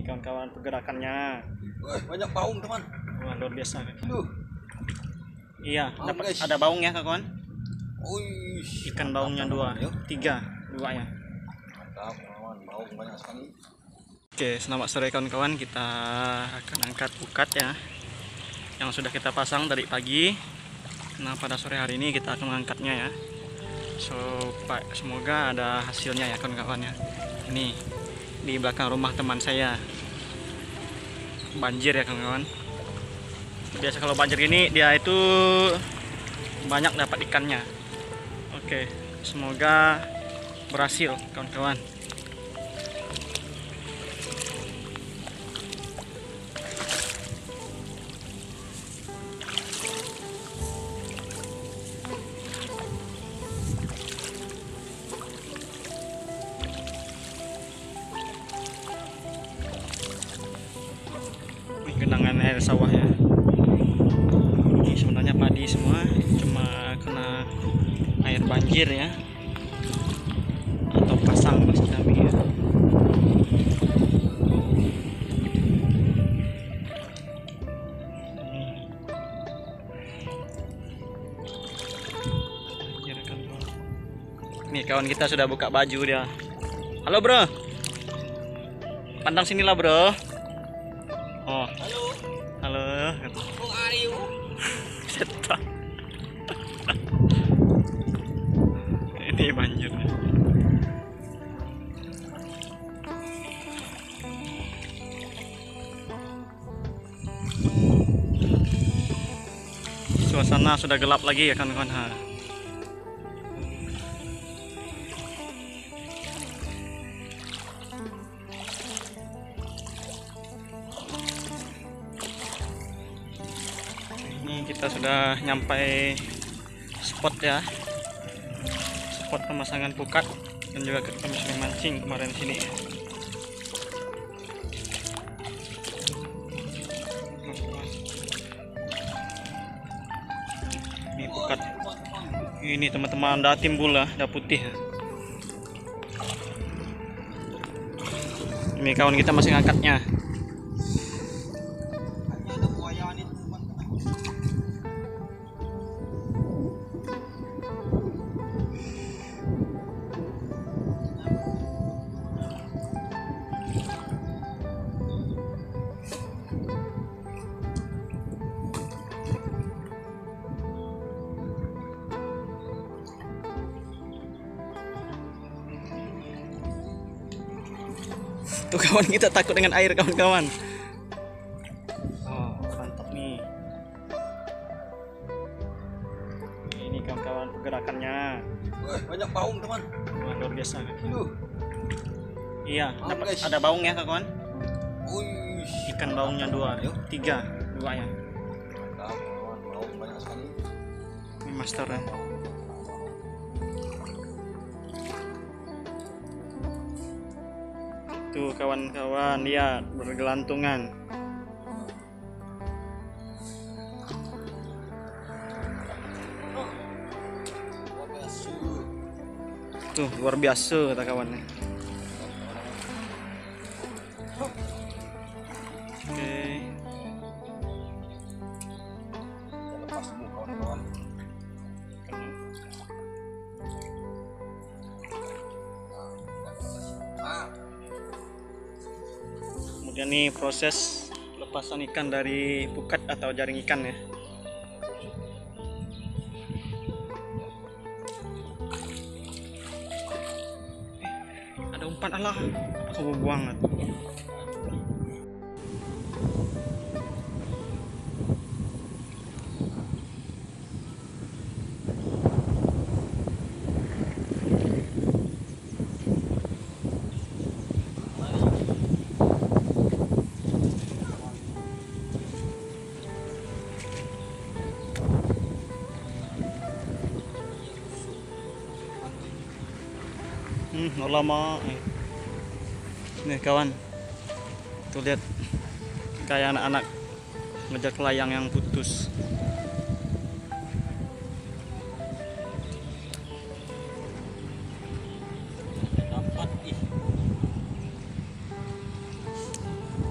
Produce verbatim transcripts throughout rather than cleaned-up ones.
Ini kawan-kawan pergerakannya. Wah, banyak baung teman. Wah, luar biasa. Duh. Iya, Baung, dapat guys. ada baung ya kawan. Wih, Ikan mantap, baungnya teman. dua, Yuk. tiga, dua ya. Mantap, kawan. Baung banyak sekali. Oke, selamat sore kawan-kawan. Kita akan angkat pukat ya, yang sudah kita pasang tadi pagi. Nah, pada sore hari ini kita akan mengangkatnya ya. So, Pak, semoga ada hasilnya ya kawan-kawan ya. Ini di belakang rumah teman saya. Banjir ya kawan-kawan. Biasa kalau banjir ini dia itu banyak dapat ikannya. Oke, semoga berhasil kawan-kawan. Ini genangan air sawah ya. Ini sebenarnya padi semua, cuma kena air banjir ya, atau pasang bahasa kami ya. Nih kawan kita sudah buka baju dia. Halo bro, pandang sinilah bro. Oh, Halo. halo. How are you? Setan. Ini banjir. Suasana sudah gelap lagi ya kawan-kawan. Ha. Ini kita sudah nyampai spot ya, spot pemasangan pukat, dan juga kami sering mancing kemarin di sini. Ini pukat, ini teman-teman udah timbul lah, udah putih. Ini kawan kita masih ngangkatnya. Ada buaya nih teman. Tuh kawan kita takut dengan air kawan-kawan. Oh, mantap nih. Ini kawan-kawan pergerakannya. Wah, banyak baung teman. Wah, luar biasa. Duh. Iya, Baung, dapat guys. ada baung ya kawan. Wih, Ikan baungnya dua, Yuk. tiga, dua ya. Mantap, kawan. Baung banyak sekali. Ini master ya. Tuh kawan-kawan lihat bergelantungan. Tuh luar biasa kata kawannya. Oke. Lepas dulu kawan-kawan. Ah, Kemudian nih proses lepasan ikan dari pukat atau jaring ikan ya. Eh, ada umpan, Allah, aku buang. Hmm, lama. Nih kawan, tuh lihat kayak anak-anak ngejar layang yang putus. Dapat ih.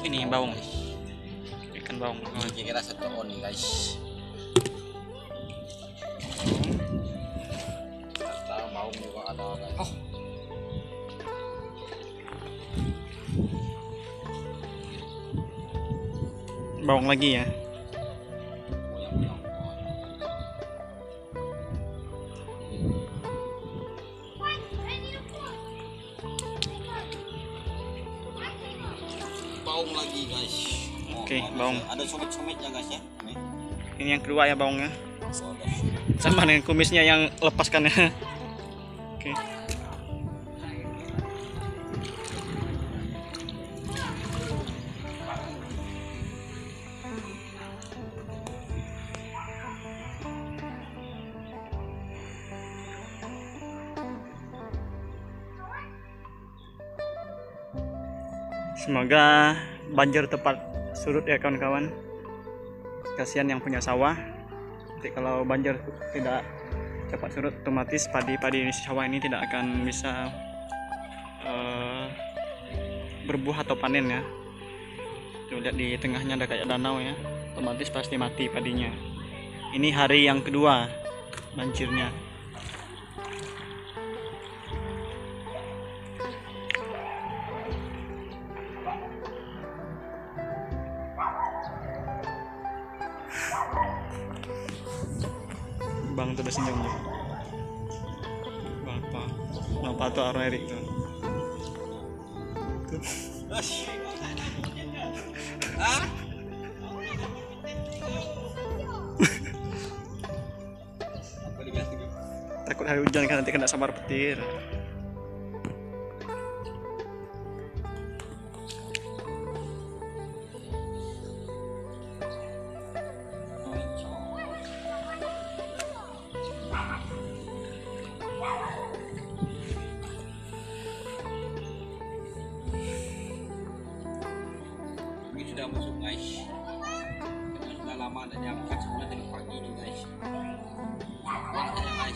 ini baung, ikan baung. Ini kira-kira satu on nih guys. Ternyata baung juga ada guys. Oh. Baung lagi ya. Baung lagi guys. Oh, Oke, ada- baung. Ada sumet-sumetnya guys ya. Ini. Ini yang kedua ya baungnya. So, ada. Sama dengan kumisnya yang lepaskan ya. Oke. Semoga banjir tepat surut ya kawan-kawan. Kasihan yang punya sawah. Nanti kalau banjir tidak cepat surut, otomatis padi-padi di sawah ini tidak akan bisa uh, berbuah atau panen ya. Tuh, lihat di tengahnya ada kayak danau ya, otomatis pasti mati padinya. Ini hari yang kedua banjirnya. Bang tuh udah senyum nih. Bapak, bapak tuh arah Erik tuh. Tuh. Ah? Apa diganti gitu? Takut hari hujan kan nanti kena sambar petir. Ini sudah masuk guys. Karena sudah lama ada diangkat sebenarnya dari pagi ini guys. Lihat aja guys.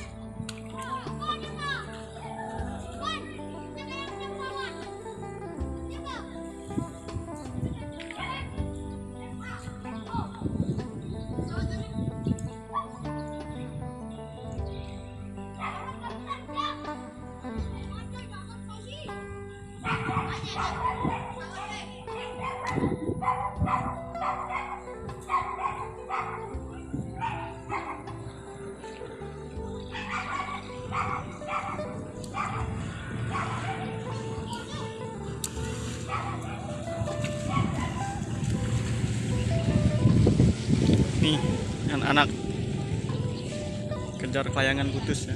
Nih, anak-anak kejar kelayangan putus ya.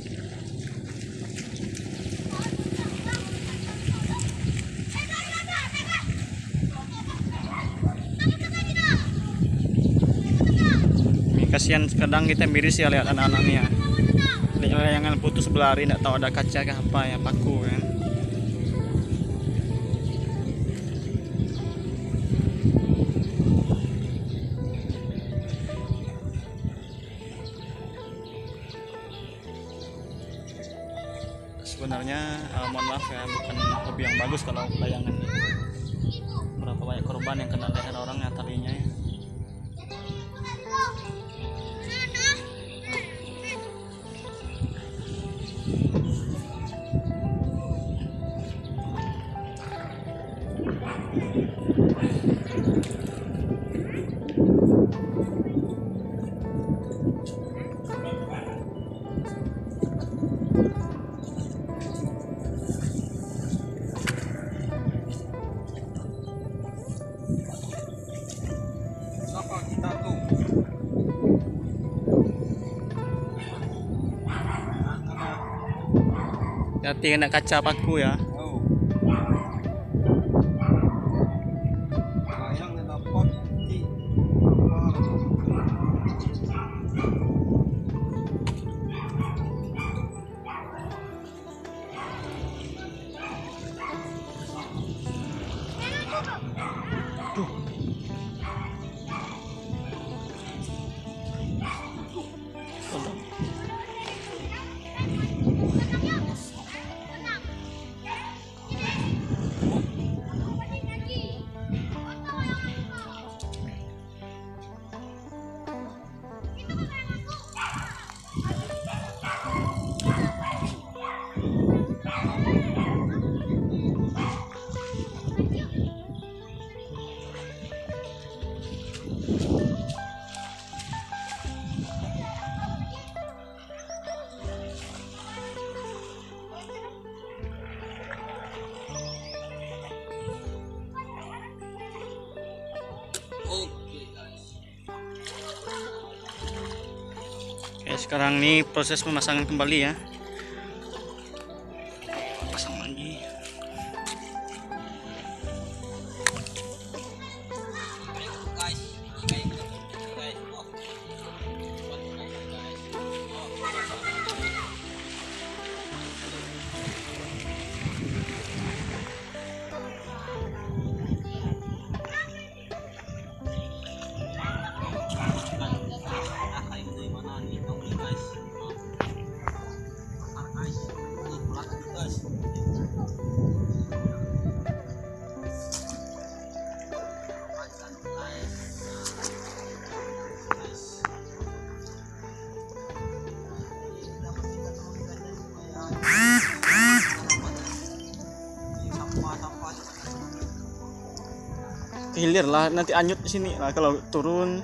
Ini kasihan, kadang kita miris ya lihat anak-anaknya. Lihat kelayangan putus berlari, tidak tahu ada kaca ke apa ya, paku kan. Sebenarnya uh, mohon maaf ya, bukan hobi yang bagus kalau layangan. Berapa banyak korban yang kena leher orang ya talinya ya. Siapa kita tuh? Hati kena kaca paku ya. Oh. Layang dan dapat di Oke guys. Oke, sekarang ini proses pemasangan kembali ya. Pasang lagi. Ayo guys, kayak gitu guys. Oh. Guys. Hilir lah, nanti anyut di sini lah kalau turun.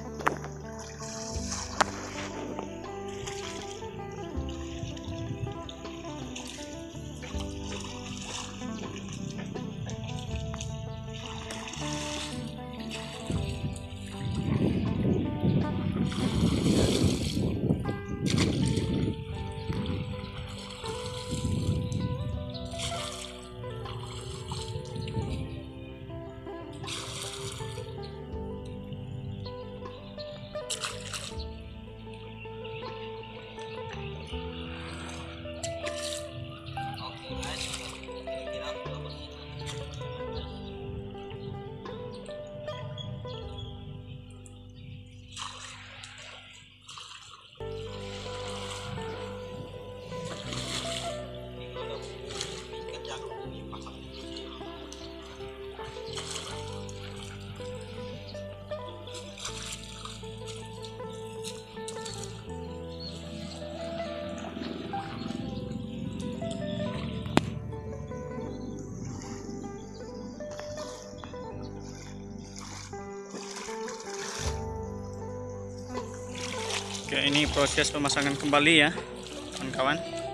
Oke, ini proses pemasangan kembali ya kawan-kawan.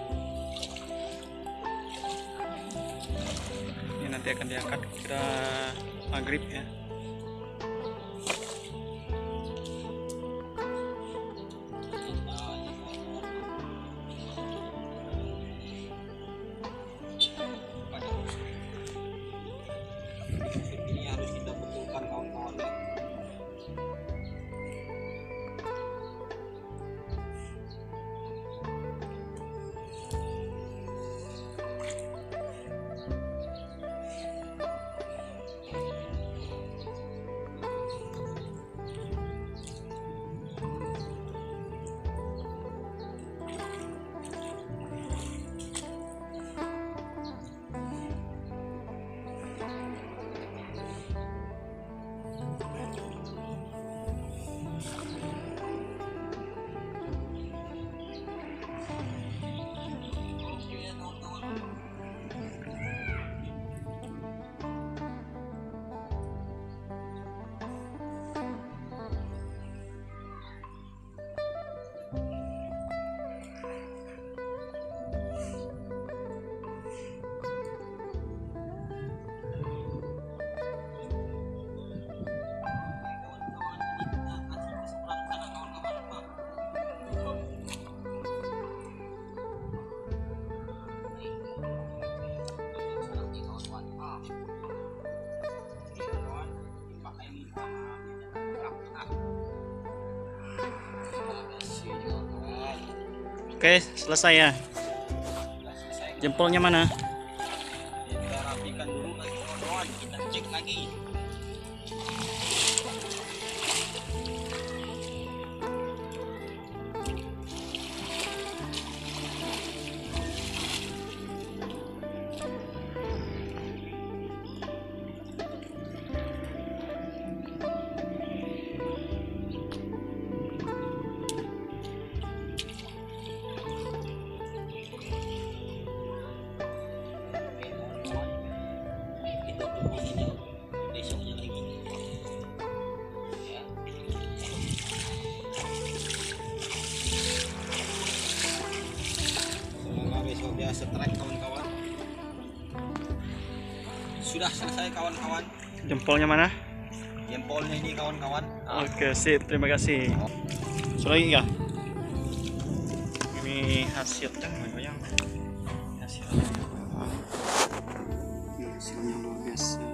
Ini nanti akan diangkat kira maghrib ya. Ini harus kita betulkan kawan-kawan. Oke, selesai ya. Jempolnya mana? Kita rapikan dulu lagi kawan-kawan, kita cek lagi. Setrek kawan-kawan. Sudah selesai kawan-kawan. Jempolnya mana? Ya jempolnya ini kawan-kawan. Ah. Oke, sip. Terima kasih. So lagi nggak? Ini hasilnya goyang. Hasilnya. Ini hasilnya luar biasa.